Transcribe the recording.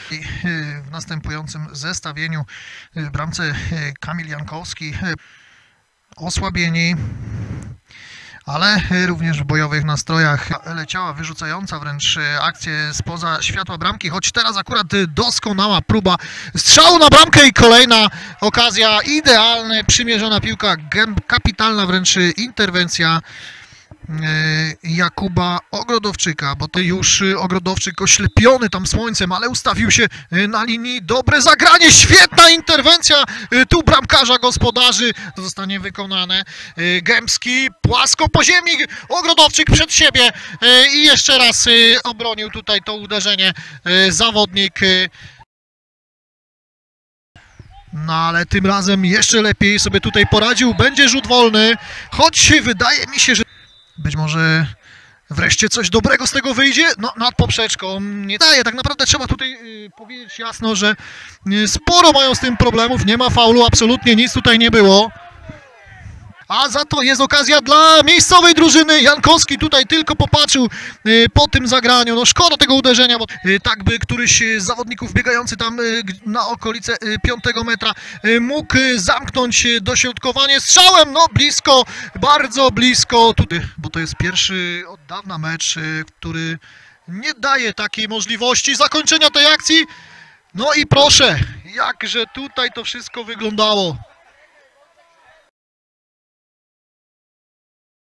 W następującym zestawieniu w bramce Kamil Jankowski osłabieni, ale również w bojowych nastrojach. Leciała wyrzucająca wręcz akcję spoza światła bramki, choć teraz akurat doskonała próba strzału na bramkę i kolejna okazja, idealnie przymierzona piłka, kapitalna wręcz interwencja Jakuba Ogrodowczyka, bo to już Ogrodowczyk oślepiony tam słońcem, ale ustawił się na linii, dobre zagranie, świetna interwencja tu bramkarza gospodarzy, to zostanie wykonane. Gębski płasko po ziemi, Ogrodowczyk przed siebie i jeszcze raz obronił tutaj to uderzenie zawodnik. No ale tym razem jeszcze lepiej sobie tutaj poradził, będzie rzut wolny, choć wydaje mi się, że być może wreszcie coś dobrego z tego wyjdzie. No, nad poprzeczką nie daje. Tak naprawdę trzeba tutaj powiedzieć jasno, że sporo mają z tym problemów. Nie ma faulu, absolutnie nic tutaj nie było. A za to jest okazja dla miejscowej drużyny. Jankowski tutaj tylko popatrzył po tym zagraniu. No szkoda tego uderzenia, bo tak by któryś z zawodników biegający tam na okolice 5 metra mógł zamknąć dośrodkowanie strzałem. No blisko, bardzo blisko. Bo to jest pierwszy od dawna mecz, który nie daje takiej możliwości zakończenia tej akcji. No i proszę, jakże tutaj to wszystko wyglądało.